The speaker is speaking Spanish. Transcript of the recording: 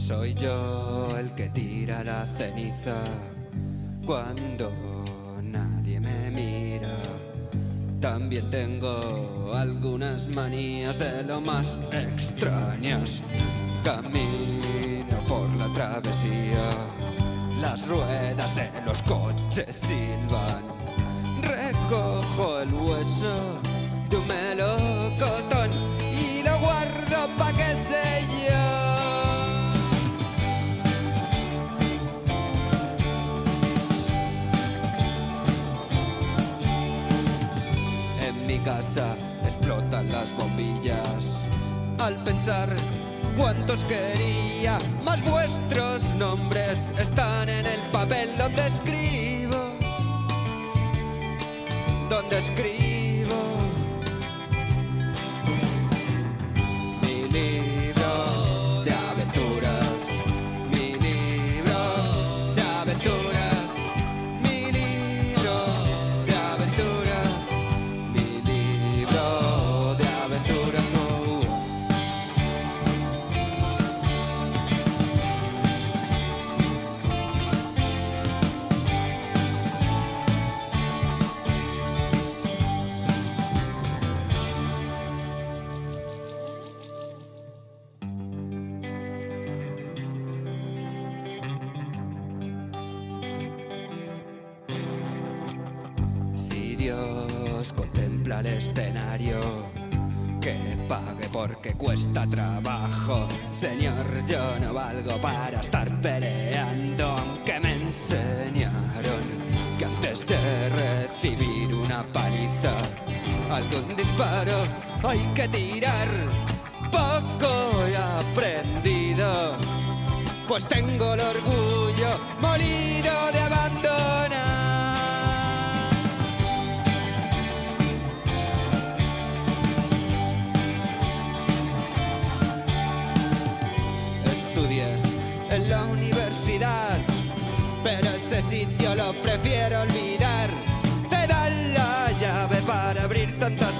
Soy yo el que tira la ceniza cuando nadie me mira. También tengo algunas manías de lo más extrañas. Camino por la travesía, las ruedas de los coches silban. Recojo el hueso de un melocotón y lo guardo pa' qué sé yo. En mi casa explotan las bombillas al pensar cuántos quería, más vuestros nombres están en el papel donde escribo, donde escribo. Mi libro de aventuras, mi libro de aventuras, mi libro de aventuras, mi libro de aventuras. Si Dios contempla el escenario, que pague porque cuesta trabajo. Señor, yo no valgo para estar peleando, aunque me enseñaron que antes de recibir una paliza, algún disparo hay que tirar. Poco he aprendido, pues tengo el orgullo molido de abandonar. Estudié en la universidad, pero ese sitio lo prefiero olvidar. Te dan la llave para abrir tantas